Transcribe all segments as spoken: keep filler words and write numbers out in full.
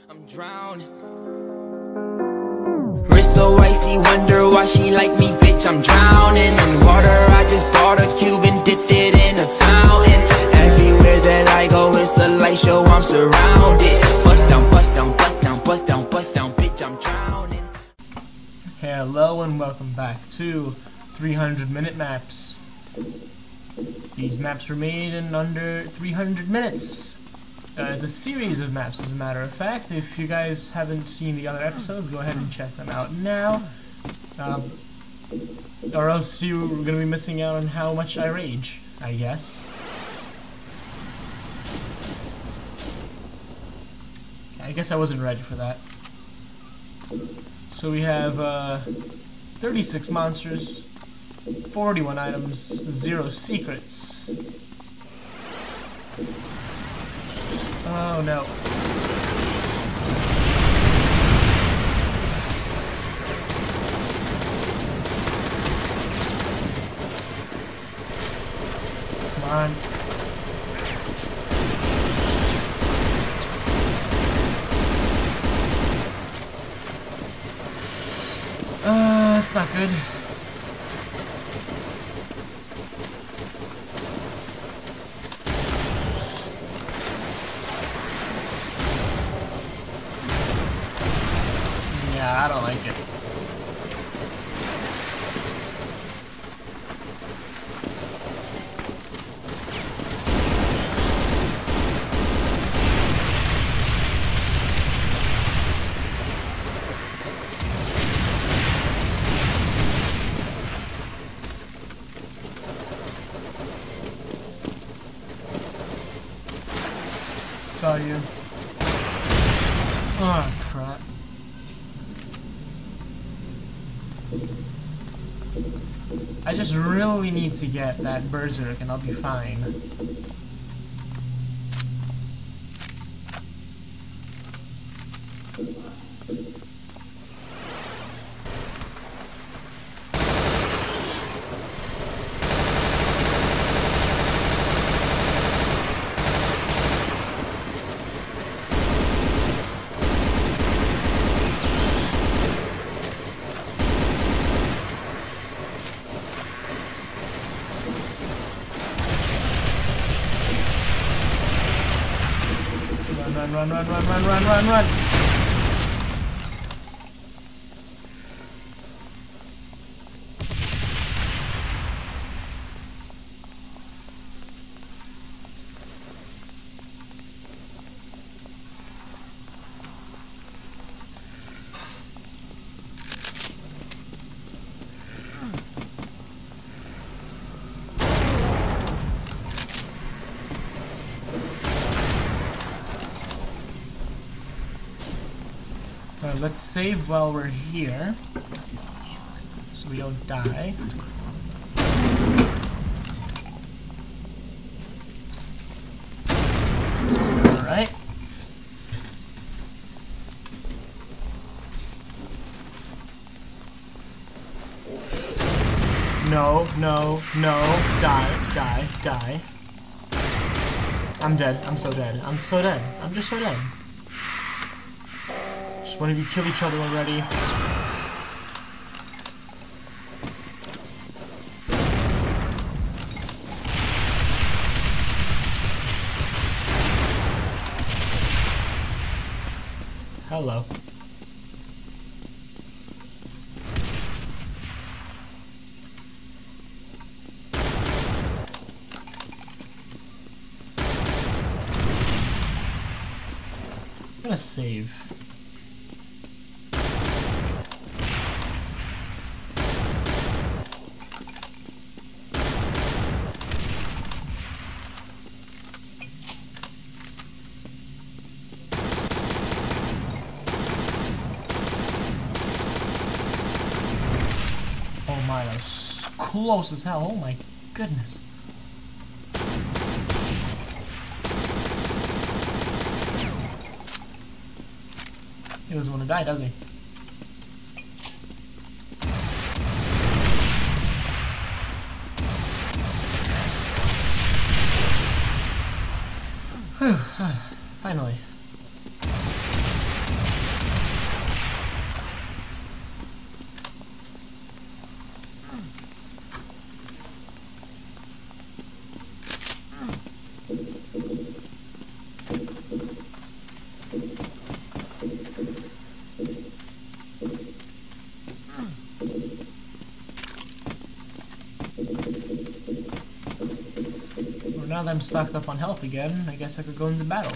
I'm drowning. Wrist so icy, wonder why she like me, bitch. I'm drowning in water. I just bought a cube and dipped it in a fountain. Everywhere that I go, it's a light show. I'm surrounded. Bust down, bust down, bust down, bust down, bust down, bitch. I'm drowning. Hello and welcome back to three hundred minute maps. These maps were made in under three hundred minutes. Uh, it's a series of maps, as a matter of fact. If you guys haven't seen the other episodes, go ahead and check them out now. Um, or else you're going to be missing out on how much I rage, I guess. I guess I wasn't ready for that. So we have uh, thirty-six monsters, forty-one items, zero secrets. Oh no. Come on. Uh, that's not good. Yeah, I don't like it. Saw you. Oh, crap. I just really need to get that Berserk and I'll be fine. Run, run, run, run, run, run, run, run! Uh, let's save while we're here, so we don't die. Alright. No, no, no, die, die, die. I'm dead, I'm so dead, I'm so dead, I'm just so dead. Just one of you kill each other already. Hello. I'm gonna save. Oh my, that was close as hell. Oh my goodness. He doesn't want to die, does he? Whew. Finally. Well, now that I'm stocked up on health again, I guess I could go into battle.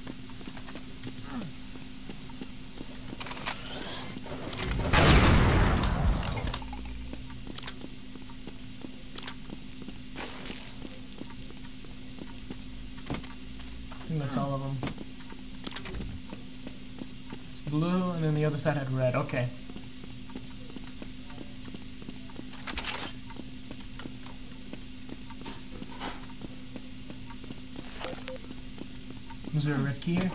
I think that's all of them. It's blue, and then the other side had red. Okay. Was there a red key here?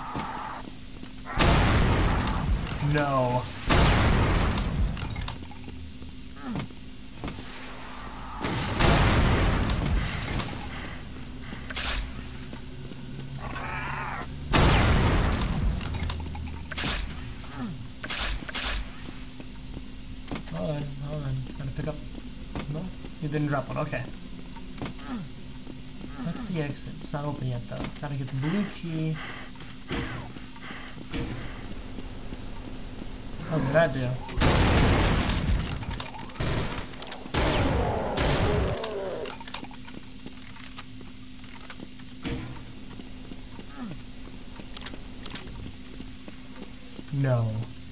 No. Hold on, hold on. Gotta pick up. No? You didn't drop one. Okay. That's the exit. It's not open yet, though. Gotta get the blue key. What did that do? No.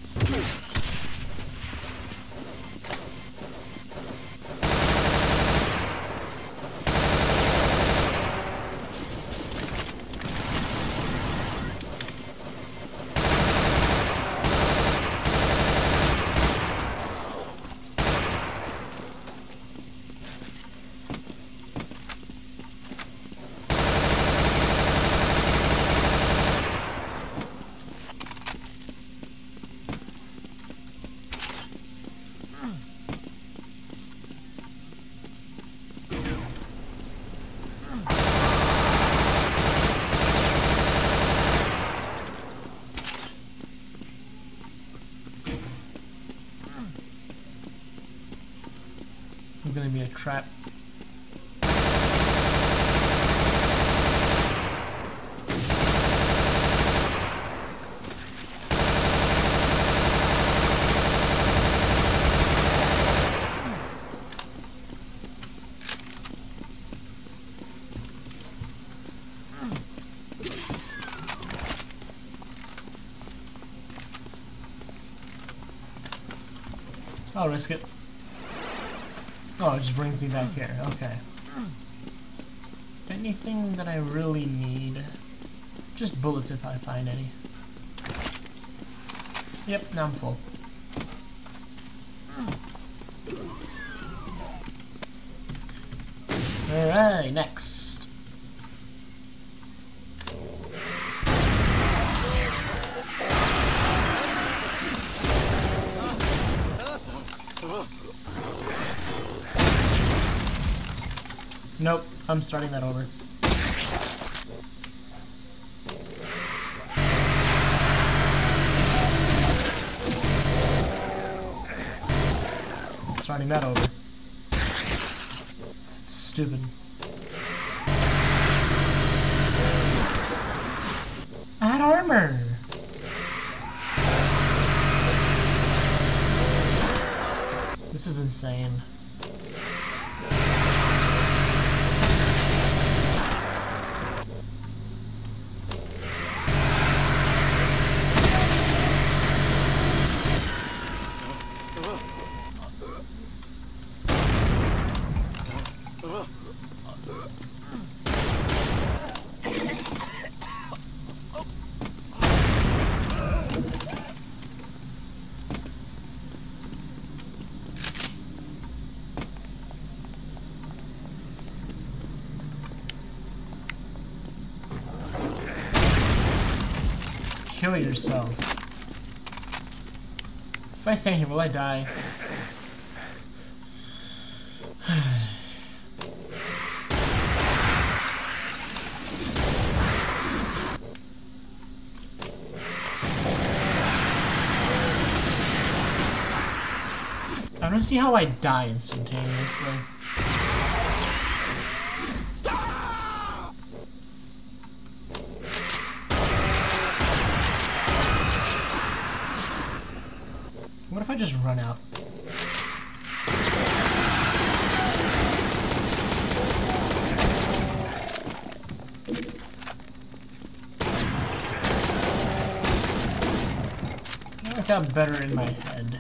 It's gonna be a trap. I'll risk it. Oh, it just brings me back here. Okay. Anything that I really need? Just bullets if I find any. Yep, now I'm full. Alright, next. Nope, I'm starting that over. Starting that over. That's stupid. I had armor! This is insane. Kill yourself. If I stand here, will I die? I don't see how I die instantaneously. if I just run out? I think I'm better in my head.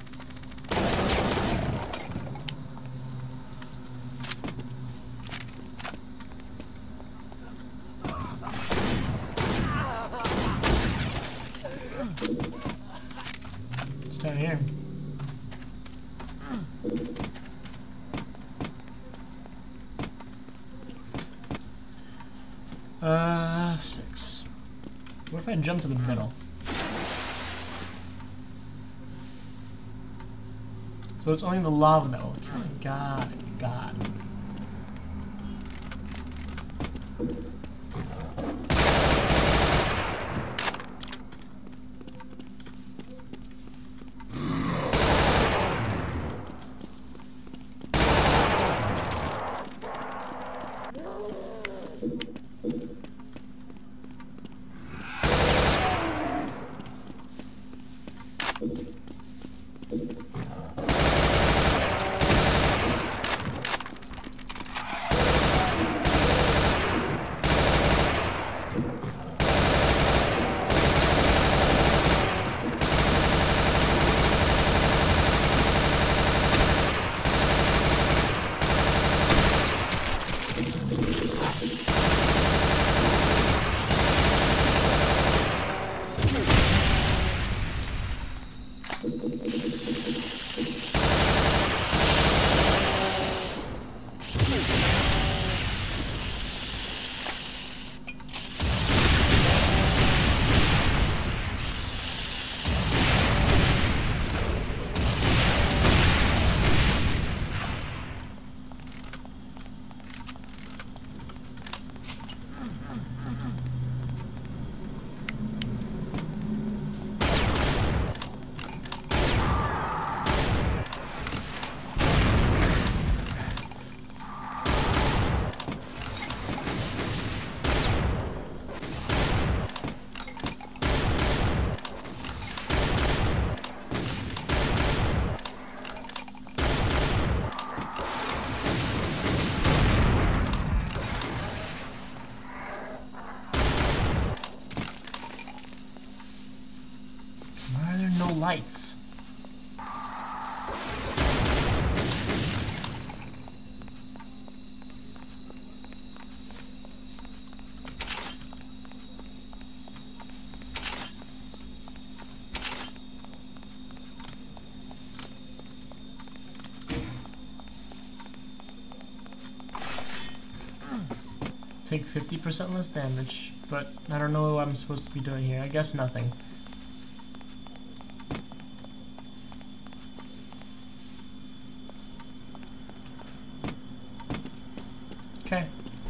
It's down here. Uh, six. What if I jump to the middle? So it's only the lava that will kill me. Got it, got it. Lights. Take fifty percent less damage, but I don't know what I'm supposed to be doing here. I guess nothing. Okay.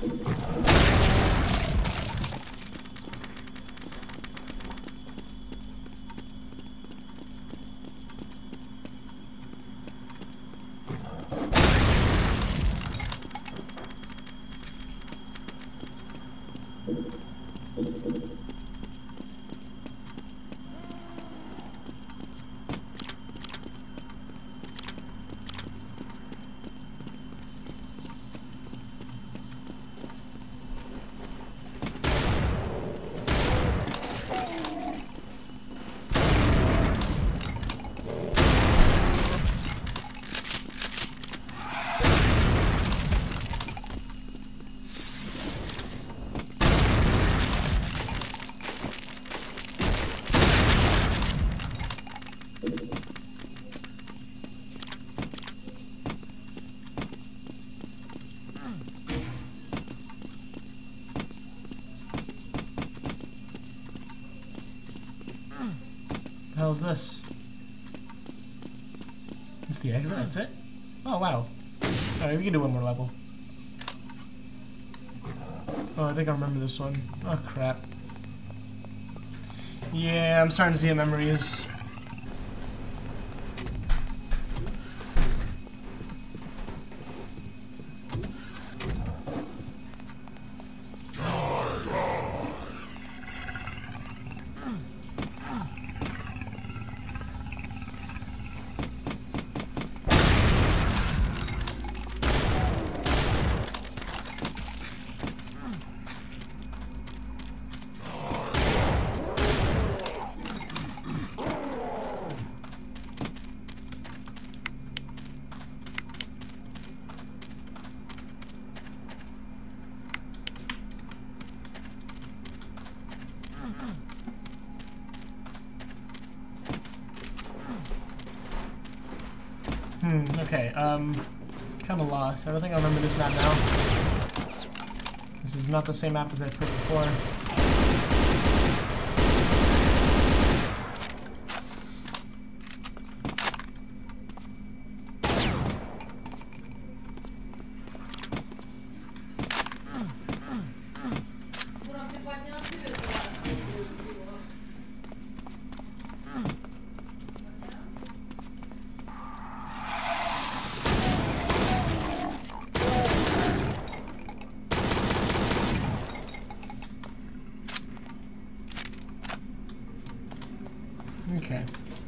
The hell is this? It's the exit, that's it? Oh wow. Alright, we can do one more level. Oh, I think I remember this one. Oh crap. Yeah, I'm starting to see what memory is. Hmm, okay, um, kinda lost. I don't think I remember this map now. This is not the same map as I played before. Okay.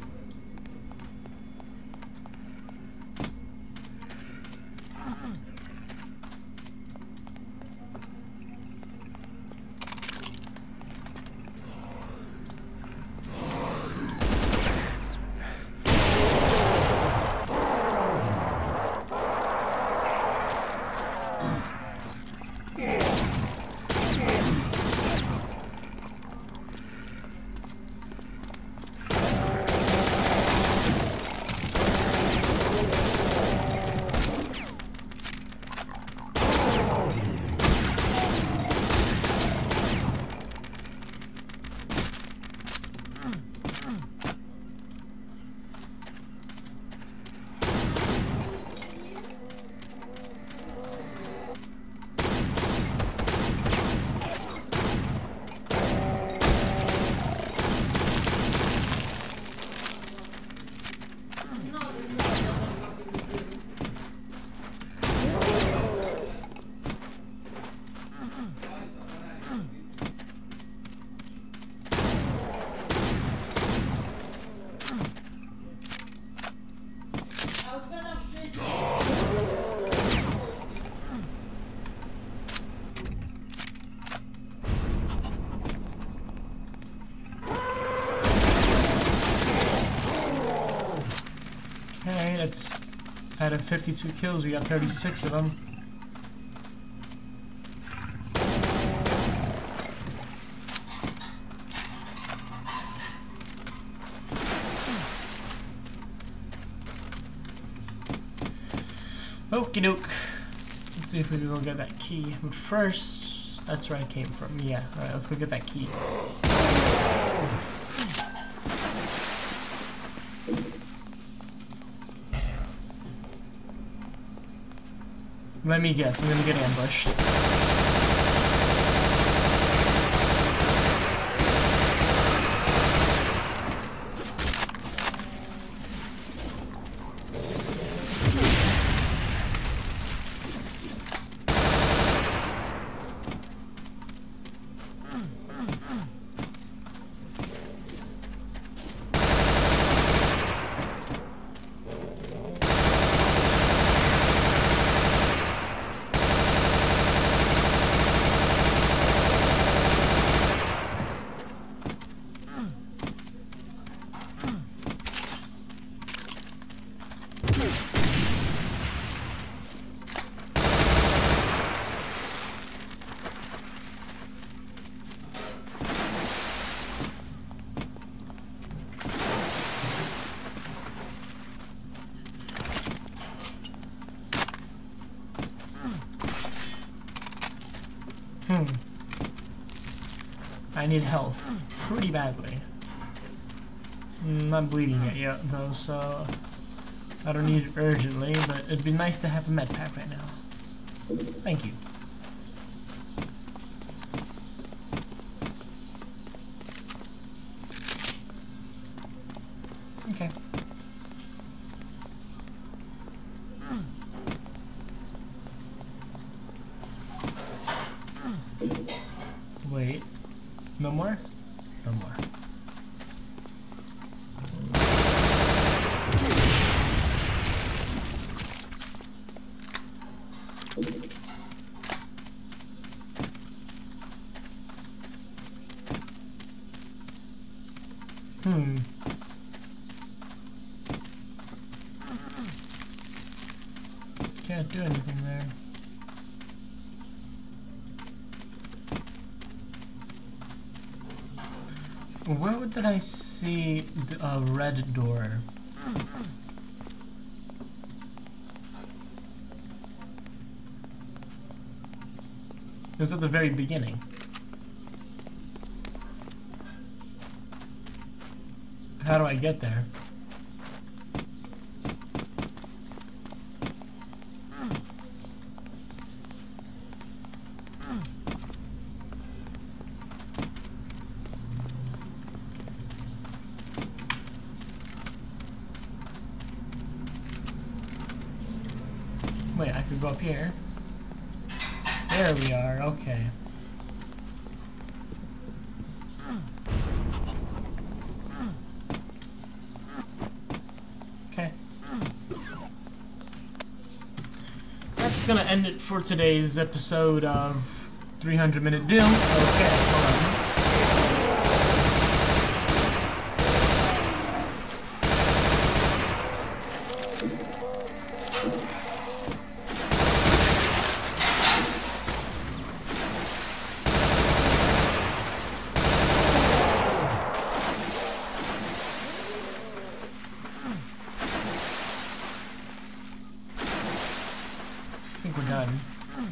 Okay, that's out of fifty-two kills, we got thirty-six of them. Okie doke. Let's see if we can go get that key. But first, that's where I came from. Yeah, alright, let's go get that key. Let me guess, I'm gonna get ambushed. Hmm. I need health pretty badly. I'm not bleeding it yet though, so I don't need it urgently, but it'd be nice to have a med pack right now. Thank you. Okay. Wait. No more? No more. Hmm. Can't do anything there. Where did I see a red door? It was at the very beginning. How do I get there? Wait, I could go up here. There we are, okay. Okay. That's gonna end it for today's episode of three hundred Minute Doom. Okay, hold on. I think we're done.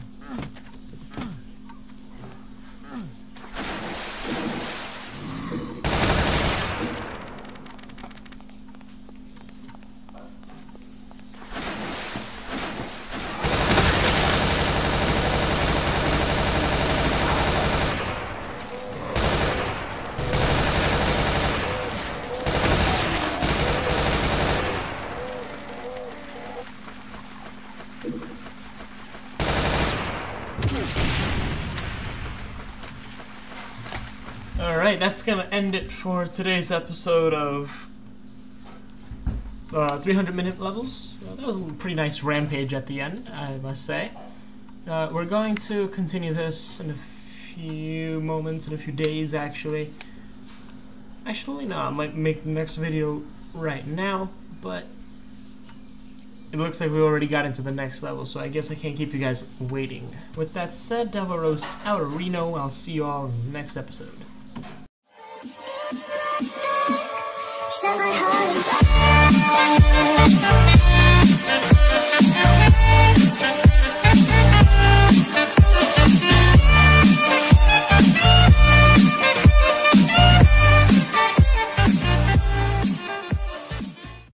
Alright, that's gonna end it for today's episode of uh, three hundred minute levels. Uh, that was a pretty nice rampage at the end, I must say. Uh, we're going to continue this in a few moments, in a few days actually. Actually, no, I might make the next video right now, but it looks like we already got into the next level, so I guess I can't keep you guys waiting. With that said, Devil Roast out of Reno. I'll see you all in the next episode. Set my heart